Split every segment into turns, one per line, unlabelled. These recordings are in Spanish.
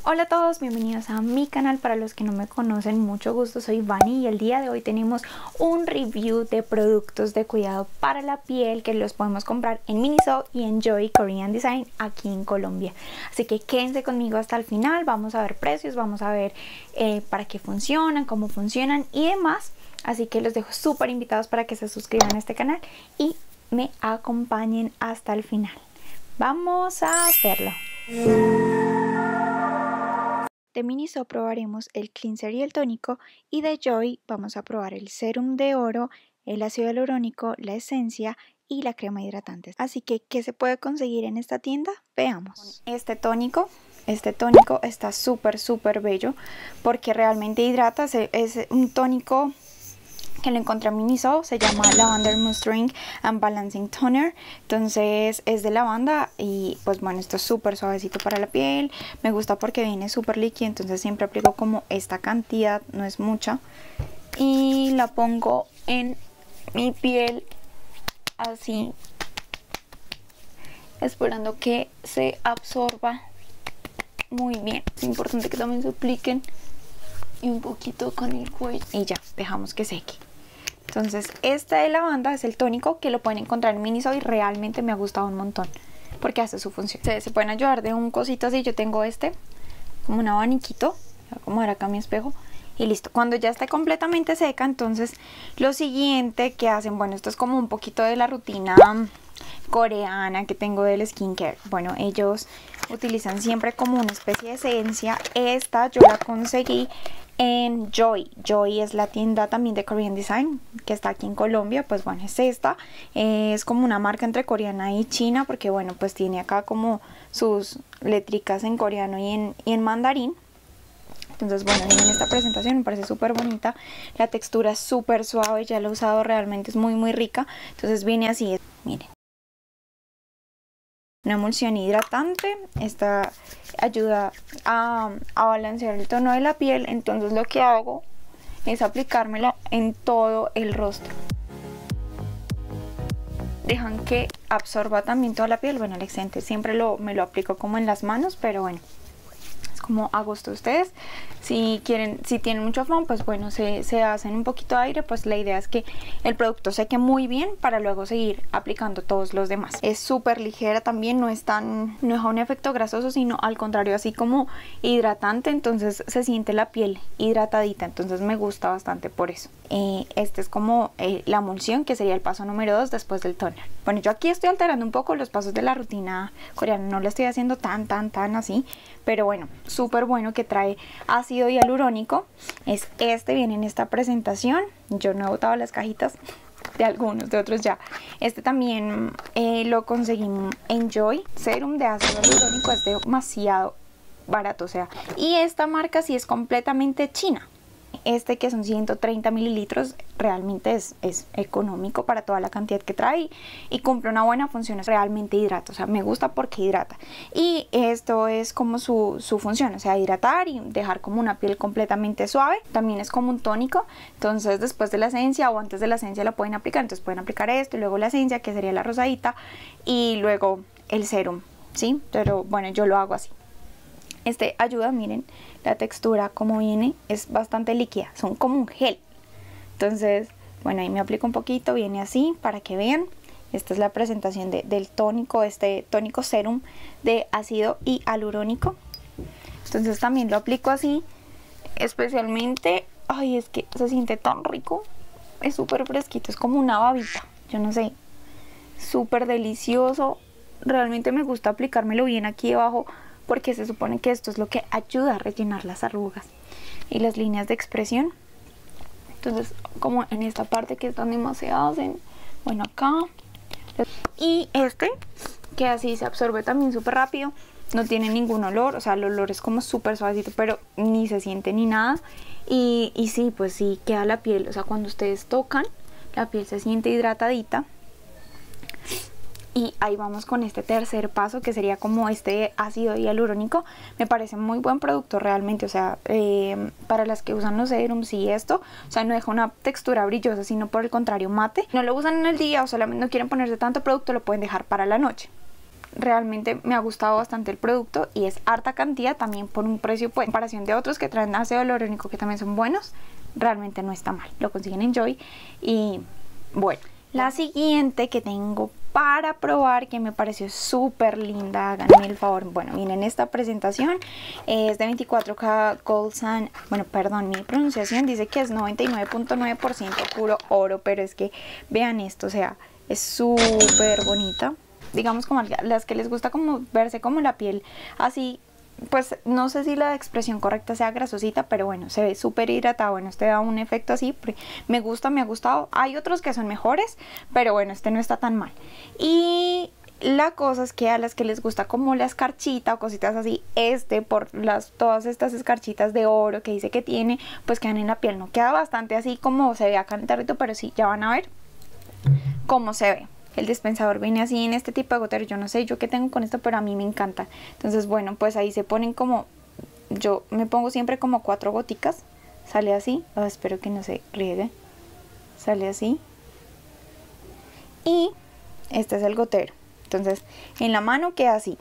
Hola a todos, bienvenidos a mi canal. Para los que no me conocen, mucho gusto, soy Vani y el día de hoy tenemos un review de productos de cuidado para la piel que los podemos comprar en Miniso y en Joy Korean Design aquí en Colombia. Así que quédense conmigo hasta el final, vamos a ver precios, vamos a ver para qué funcionan, cómo funcionan y demás. Así que los dejo súper invitados para que se suscriban a este canal y me acompañen hasta el final. Vamos a hacerlo. De Miniso probaremos el cleanser y el tónico, y de Joy vamos a probar el serum de oro, el ácido hialurónico, la esencia y la crema hidratante. Así que, ¿qué se puede conseguir en esta tienda? Veamos. Este tónico está súper bello porque realmente hidrata. Es un tónico que lo encontré en Miniso, se llama Lavender Moisturizing and Balancing Toner. Entonces es de lavanda y pues bueno, esto es súper suavecito para la piel. Me gusta porque viene súper líquido, entonces siempre aplico como esta cantidad, no es mucha, y la pongo en mi piel así, esperando que se absorba muy bien. Es importante que también se apliquen y un poquito con el cuello y ya, dejamos que seque. Entonces este de lavanda es el tónico que lo pueden encontrar en Miniso y realmente me ha gustado un montón porque hace su función. Se pueden ayudar de un cosito así. Yo tengo este como un abaniquito, voy a acomodar acá mi espejo y listo. Cuando ya esté completamente seca, entonces lo siguiente que hacen, bueno, esto es como un poquito de la rutina coreana que tengo del skincare. Bueno, ellos utilizan siempre como una especie de esencia. Esta yo la conseguí en Joy. Joy es la tienda también de Korean Design que está aquí en Colombia. Pues bueno, es esta. Es como una marca entre coreana y china porque bueno, pues tiene acá como sus letricas en coreano y en mandarín. Entonces bueno, miren esta presentación, me parece súper bonita. La textura es súper suave, ya la he usado, realmente es muy rica. Entonces viene así, miren. Una emulsión hidratante. Esta ayuda a balancear el tono de la piel. Entonces lo que hago es aplicármela en todo el rostro. Dejan que absorba también toda la piel. Bueno, el excedente siempre me lo aplico como en las manos, pero bueno, es como a gusto de ustedes. Si tienen mucho afán, pues bueno, se hacen un poquito de aire. Pues la idea es que el producto seque muy bien para luego seguir aplicando todos los demás. Es súper ligera también, no es un efecto grasoso, sino al contrario, así como hidratante. Entonces se siente la piel hidratadita, entonces me gusta bastante por eso. Este es como la emulsión, que sería el paso número 2 después del toner. Bueno, yo aquí estoy alterando un poco los pasos de la rutina coreana, no lo estoy haciendo tan así, pero bueno, súper bueno, que trae ácido hialurónico. Es viene en esta presentación. Yo no he botado las cajitas de algunos, de otros ya. Este también lo conseguí en Joy. Serum de ácido hialurónico, es demasiado barato, o sea, y esta marca sí es completamente china. Este, que son 130 mililitros, realmente es económico para toda la cantidad que trae y cumple una buena función. Es realmente hidrata, o sea, me gusta porque hidrata. Y esto es como su función, o sea, hidratar y dejar como una piel completamente suave. También es como un tónico, entonces después de la esencia o antes de la esencia la pueden aplicar. Entonces pueden aplicar esto y luego la esencia, que sería la rosadita, y luego el serum, ¿sí? Pero bueno, yo lo hago así. Este ayuda, miren la textura como viene, es bastante líquida, son como un gel. Entonces, bueno, ahí me aplico un poquito, viene así para que vean. Esta es la presentación del tónico, este tónico serum de ácido hialurónico. Entonces también lo aplico así, especialmente, ay, es que se siente tan rico, es súper fresquito, es como una babita, yo no sé, súper delicioso. Realmente me gusta aplicármelo bien aquí debajo, porque se supone que esto es lo que ayuda a rellenar las arrugas y las líneas de expresión. Entonces, como en esta parte que están demasiadas, bueno, acá. Y que así se absorbe también súper rápido, no tiene ningún olor, o sea, el olor es como súper suavecito, pero ni se siente ni nada. Y sí, pues sí queda la piel, o sea, cuando ustedes tocan, la piel se siente hidratadita. Y ahí vamos con este tercer paso, que sería como este ácido hialurónico. Me parece muy buen producto realmente, o sea, para las que usan los serums y esto, o sea, no deja una textura brillosa, sino por el contrario mate. No lo usan en el día o solamente no quieren ponerse tanto producto, lo pueden dejar para la noche. realmente me ha gustado bastante el producto y es harta cantidad también por un precio, pues en comparación de otros que traen ácido hialurónico que también son buenos, realmente no está mal. Lo consiguen en Joy. Y bueno, la siguiente que tengo para probar, que me pareció súper linda, háganme el favor. Bueno, miren, esta presentación es de 24K Gold Sand. Bueno, perdón, mi pronunciación dice que es 99.9% puro oro, pero es que vean esto, o sea, es súper bonita. Digamos como a las que les gusta como verse como la piel así, pues no sé si la expresión correcta sea grasosita, pero bueno, se ve súper hidratada. Bueno, este da un efecto así, me gusta, me ha gustado. Hay otros que son mejores, pero bueno, este no está tan mal. Y la cosa es que a las que les gusta como la escarchita o cositas así, por todas estas escarchitas de oro que dice que tiene, pues quedan en la piel. No queda bastante así como se ve acá en el tarrito, pero sí, ya van a ver cómo se ve. El dispensador viene así en este tipo de gotero. Yo no sé yo qué tengo con esto, pero a mí me encanta. Entonces, bueno, pues ahí se ponen como... Yo me pongo siempre como 4 goticas. Sale así. Oh, espero que no se riegue. Sale así. Y este es el gotero. Entonces, en la mano queda así.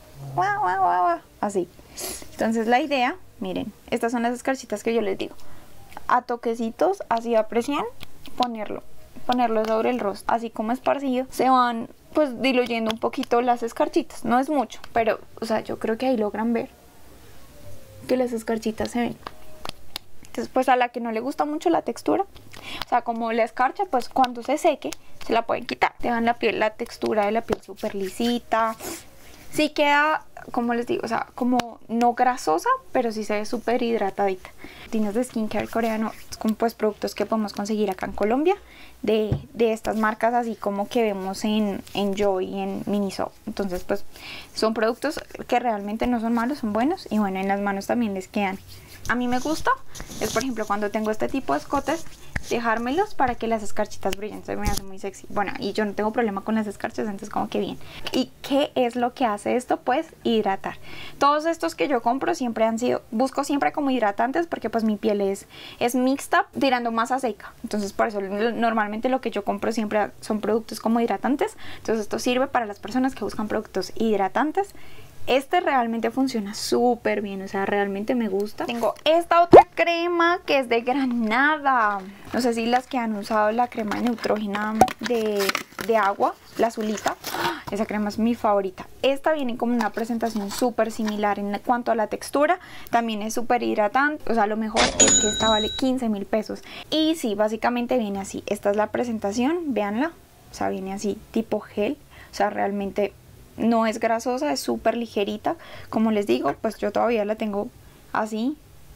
Así. Entonces, la idea, miren, estas son las escarchitas que yo les digo. A toquecitos, así a presión, ponerlo sobre el rostro, así como esparcido, se van pues diluyendo un poquito las escarchitas. No es mucho, pero o sea, yo creo que ahí logran ver que las escarchitas se ven. Entonces, pues a la que no le gusta mucho la textura, o sea, como la escarcha, pues cuando se seque se la pueden quitar. Dejan la piel, la textura de la piel súper lisita. Sí queda, como les digo, o sea, como no grasosa, pero sí se ve súper hidratadita. Tienes de skincare coreano con pues productos que podemos conseguir acá en Colombia de estas marcas así como que vemos en Joy y en Miniso. Entonces pues son productos que realmente no son malos, son buenos y bueno, en las manos también les quedan. A mí me gusta, es por ejemplo cuando tengo este tipo de escotes, dejármelos para que las escarchitas brillen, se me hace muy sexy. Bueno, y yo no tengo problema con las escarchas, entonces como que bien. ¿Y qué es lo que hace esto? Pues hidratar. Todos estos que yo compro siempre han sido, busco siempre como hidratantes porque pues mi piel es mixta, tirando más a seca. Entonces por eso normalmente lo que yo compro siempre son productos como hidratantes. Entonces esto sirve para las personas que buscan productos hidratantes. Este realmente funciona súper bien, o sea, realmente me gusta. Tengo esta otra crema que es de granada. No sé si las que han usado la crema de Neutrogena de agua, la azulita. Esa crema es mi favorita. Esta viene como una presentación súper similar en cuanto a la textura. También es súper hidratante. O sea, lo mejor es que esta vale 15.000 pesos. Y sí, básicamente viene así. Esta es la presentación, véanla. O sea, viene así, tipo gel. O sea, realmente... no es grasosa, es súper ligerita. Como les digo, pues yo todavía la tengo así.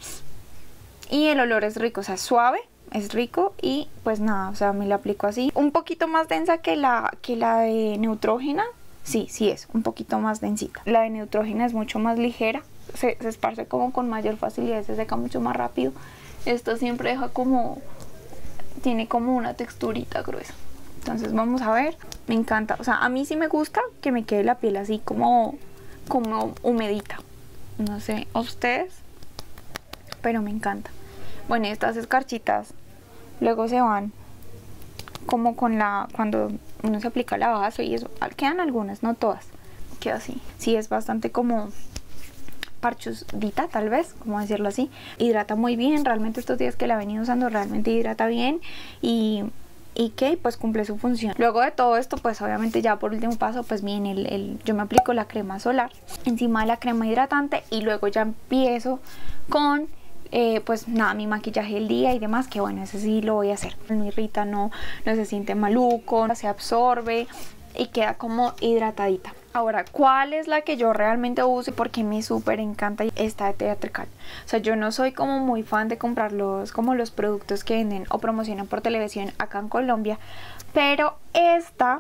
Y el olor es rico, o sea, suave, es rico. Y pues nada, o sea, me la aplico así. Un poquito más densa que la de Neutrogena. Sí, es un poquito más densita. La de Neutrogena es mucho más ligera. Se esparce como con mayor facilidad, se seca mucho más rápido. Esto siempre deja como... tiene como una texturita gruesa. Entonces vamos a ver, me encanta, o sea, a mí sí me gusta que me quede la piel así como humedita. No sé, a ustedes, pero me encanta. Bueno, estas escarchitas luego se van como cuando uno se aplica la base y eso, quedan algunas, no todas, queda así. Sí, es bastante como parchudita, tal vez, como decirlo así. Hidrata muy bien, realmente estos días que la he venido usando realmente hidrata bien y que pues cumple su función. Luego de todo esto, pues obviamente ya por último paso pues viene yo me aplico la crema solar encima de la crema hidratante y luego ya empiezo con pues nada, mi maquillaje del día y demás, que bueno, ese sí lo voy a hacer. No irrita, no se siente maluco, se absorbe y queda como hidratadita. Ahora, ¿cuál es la que yo realmente uso y porque me súper encanta? Esta de Teatrical. O sea, yo no soy como muy fan de comprar los productos que venden o promocionan por televisión acá en Colombia, pero esta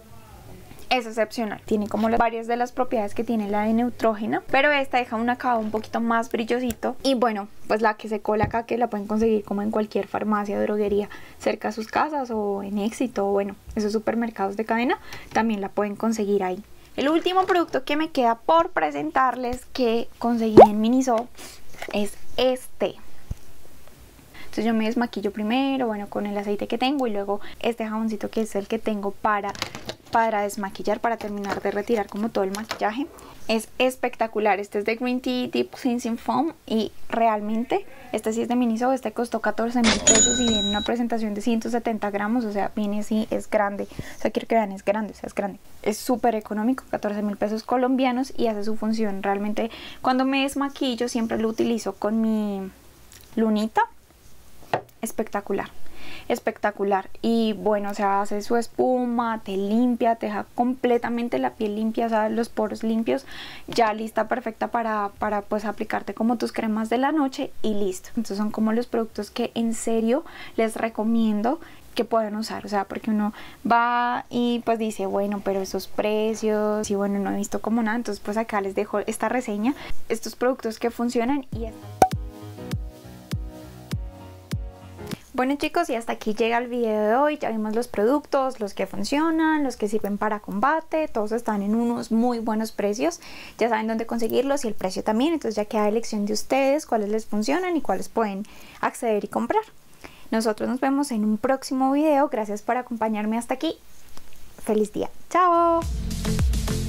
es excepcional. Tiene como varias de las propiedades que tiene la de Neutrogena, pero esta deja un acabado un poquito más brillosito. Y bueno, pues la que se cola acá, que la pueden conseguir como en cualquier farmacia o droguería cerca de sus casas o en Éxito, o bueno, esos supermercados de cadena, también la pueden conseguir ahí. El último producto que me queda por presentarles que conseguí en Miniso es este. Entonces yo me desmaquillo primero, bueno, con el aceite que tengo, y luego este jaboncito que es el que tengo para desmaquillar, para terminar de retirar como todo el maquillaje. Es espectacular. Este es de Green Tea Deep Cleansing Foam y realmente este sí es de Miniso. Este costó 14.000 pesos y viene una presentación de 170 gramos, o sea, viene así, es grande. O sea, quiero que vean, es grande, o sea, es grande. Es súper económico, 14.000 pesos colombianos, y hace su función. Realmente cuando me desmaquillo siempre lo utilizo con mi lunita. Espectacular, espectacular. Y bueno, o sea, hace su espuma, te limpia, te deja completamente la piel limpia, o sea, los poros limpios, ya lista, perfecta para pues aplicarte como tus cremas de la noche y listo. Entonces son como los productos que en serio les recomiendo que pueden usar, o sea, porque uno va y pues dice, bueno, pero esos precios, y bueno, no he visto como nada. Entonces pues acá les dejo esta reseña, estos productos que funcionan. Y bueno, chicos, y hasta aquí llega el video de hoy. Ya vimos los productos, los que funcionan, los que sirven para combate. Todos están en unos muy buenos precios. Ya saben dónde conseguirlos y el precio también. Entonces ya queda elección de ustedes cuáles les funcionan y cuáles pueden acceder y comprar. Nosotros nos vemos en un próximo video. Gracias por acompañarme hasta aquí. Feliz día. ¡Chao!